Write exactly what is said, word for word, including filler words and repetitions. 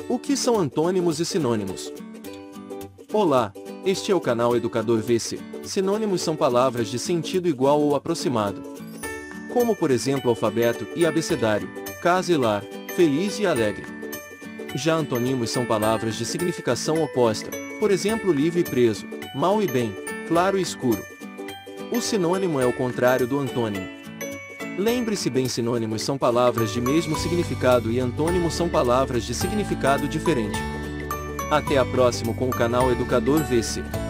O que são antônimos e sinônimos? Olá, este é o canal Educador V C. Sinônimos são palavras de sentido igual ou aproximado, como por exemplo alfabeto e abecedário, casa e lar, feliz e alegre. Já antonímos são palavras de significação oposta, por exemplo livre e preso, mal e bem, claro e escuro. O sinônimo é o contrário do antônimo. Lembre-se bem, sinônimos são palavras de mesmo significado e antônimos são palavras de significado diferente. Até a próxima com o canal Educador V C.